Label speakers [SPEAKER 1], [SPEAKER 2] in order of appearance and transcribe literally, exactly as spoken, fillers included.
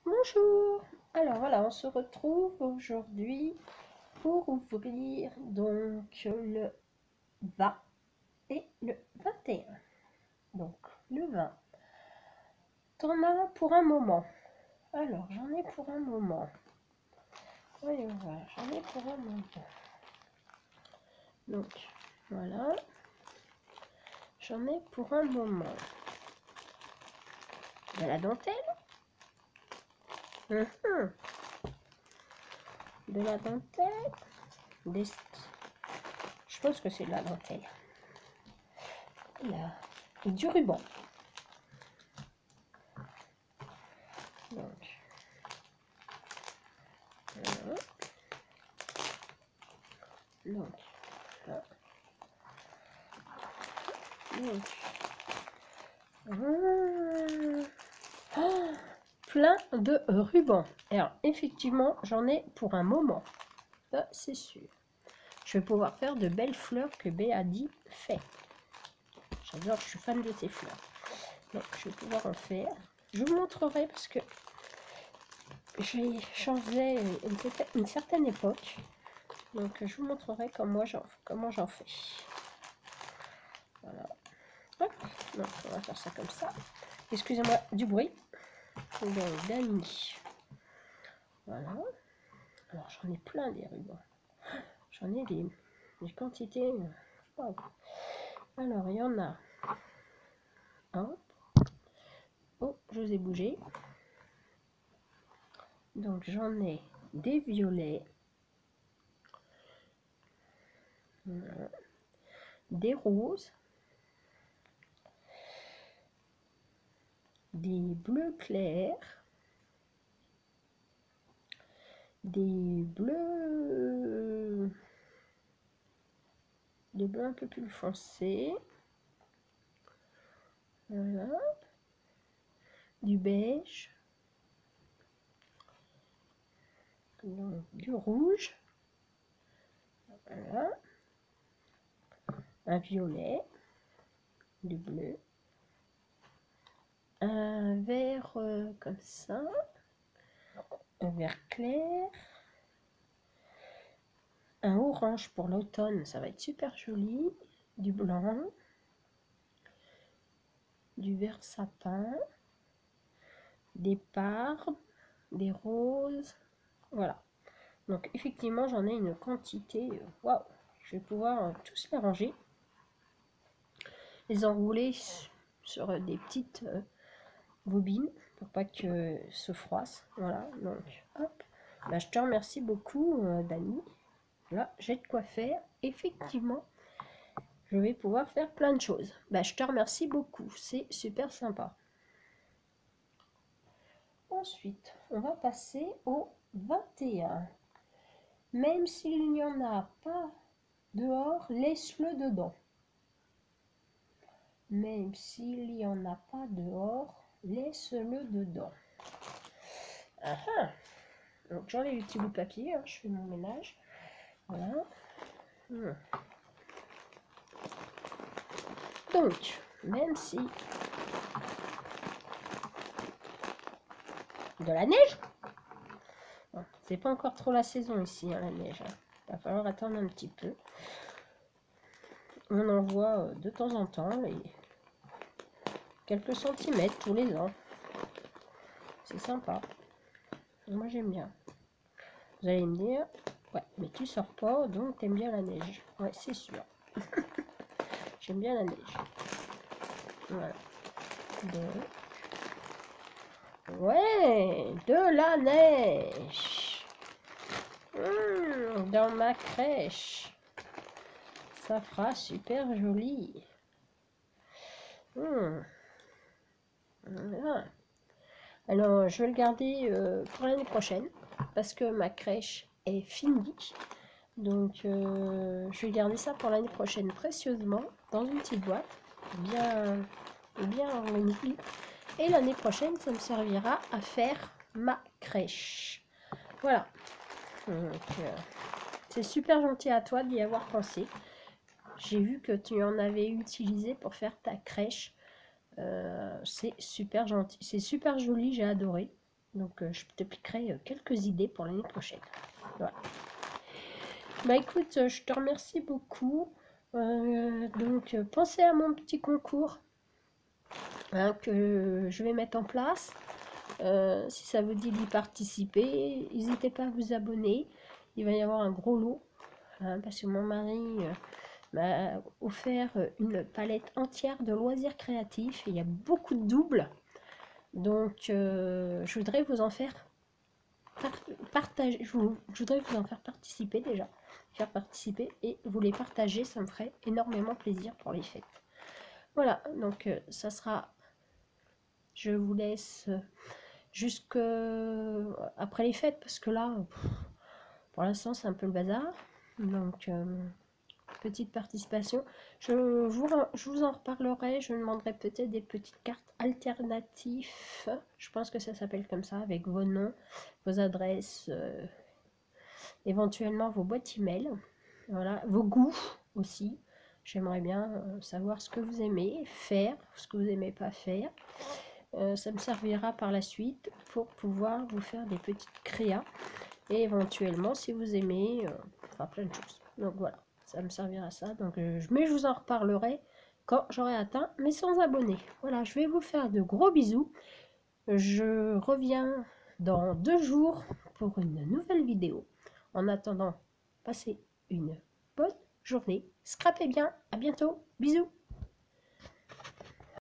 [SPEAKER 1] Bonjour. Alors voilà, on se retrouve aujourd'hui pour ouvrir donc le vingt et le vingt et un. Donc le vingt, t'en as pour un moment. Alors j'en ai pour un moment. Voyons voir, j'en ai pour un moment. Donc voilà, j'en ai pour un moment. De la dentelle. Uhum. De la dentelle. Des... Je pense que c'est de la dentelle. Là. Et du ruban. Donc, voilà. Donc, là. Donc, voilà. Oh, plein de rubans. Alors, effectivement, j'en ai pour un moment. Ça, c'est sûr. Je vais pouvoir faire de belles fleurs que Béadi fait. J'adore, je suis fan de ces fleurs. Donc, je vais pouvoir en faire. Je vous montrerai parce que j'ai changé une, une certaine époque. Donc, je vous montrerai comment j'en comment j'en fais. Voilà. Hop. Donc, on va faire ça comme ça. Excusez-moi du bruit. Donc, Dani. Voilà. Alors, j'en ai plein des rubans. J'en ai des, des quantités. Wow. Alors, il y en a. Hop. Oh, je vous ai bougé. Donc, j'en ai des violets. Voilà. Des roses. Des bleus clairs. Des bleus. Des bleus un peu plus foncés. Voilà. Du beige. Donc, du rouge. Voilà. Un violet. Du bleu. Un vert euh, comme ça. Un vert clair. Un orange pour l'automne, ça va être super joli. Du blanc. Du vert sapin. Des parbes. Des roses. Voilà. Donc effectivement, j'en ai une quantité. Waouh! Je vais pouvoir euh, tous les ranger. Les enrouler sur des petites euh, bobines pour pas que se froisse. Voilà. Donc hop. Bah, je te remercie beaucoup, euh, Dani. Là, j'ai de quoi faire. Effectivement, je vais pouvoir faire plein de choses. Bah, je te remercie beaucoup. C'est super sympa. Ensuite, on va passer au vingt et un. Même s'il n'y en a pas dehors, laisse-le dedans. Même s'il n'y en a pas dehors, laisse-le dedans. Ah ah. Donc j'enlève les petits bouts de papier, hein, je fais mon ménage. Voilà. Hmm. Donc, même si de la neige, bon, c'est pas encore trop la saison ici, hein, la neige. Hein. Il va falloir attendre un petit peu. On en voit de temps en temps et quelques centimètres tous les ans. C'est sympa. Moi j'aime bien. Vous allez me dire, ouais, mais tu sors pas, donc t'aimes bien la neige. Ouais, c'est sûr. J'aime bien la neige. Voilà. Donc, ouais, de la neige. Mmh, dans ma crèche. Ça fera super joli. Mmh. Voilà. Alors, je vais le garder euh, pour l'année prochaine parce que ma crèche est finie. Donc, euh, je vais garder ça pour l'année prochaine précieusement dans une petite boîte bien, bien remplie. Et l'année prochaine, ça me servira à faire ma crèche. Voilà. Donc, euh, c'est super gentil à toi d'y avoir pensé. J'ai vu que tu en avais utilisé pour faire ta crèche. Euh, c'est super gentil. C'est super joli, j'ai adoré. Donc euh, je te piquerai euh, quelques idées pour l'année prochaine. Voilà. Bah écoute, euh, je te remercie beaucoup. Euh, donc euh, pensez à mon petit concours hein, que je vais mettre en place. Euh, si ça vous dit d'y participer, n'hésitez pas à vous abonner. Il va y avoir un gros lot hein, parce que mon mari euh, m'a offert une palette entière de loisirs créatifs. Il y a beaucoup de doubles. Donc, euh, je voudrais vous en faire par partager. Je, vous, je voudrais vous en faire participer déjà. Faire participer et vous les partager. Ça me ferait énormément plaisir pour les fêtes. Voilà, donc euh, ça sera. Je vous laisse jusque après les fêtes parce que là, pour l'instant, c'est un peu le bazar. Donc, euh, petite participation. Je vous, je vous en reparlerai. Je demanderai peut-être des petites cartes alternatives. Je pense que ça s'appelle comme ça, avec vos noms, vos adresses, euh, éventuellement vos boîtes email. Voilà, vos goûts aussi. J'aimerais bien euh, savoir ce que vous aimez faire, ce que vous n'aimez pas faire. Euh, ça me servira par la suite pour pouvoir vous faire des petites créas. Et éventuellement, si vous aimez, euh, enfin plein de choses. Donc voilà, ça me servira à ça. Donc, euh, mais je vous en reparlerai quand j'aurai atteint mes cent abonnés. Voilà, je vais vous faire de gros bisous. Je reviens dans deux jours pour une nouvelle vidéo. En attendant, passez une bonne journée. Scrapez bien. À bientôt. Bisous.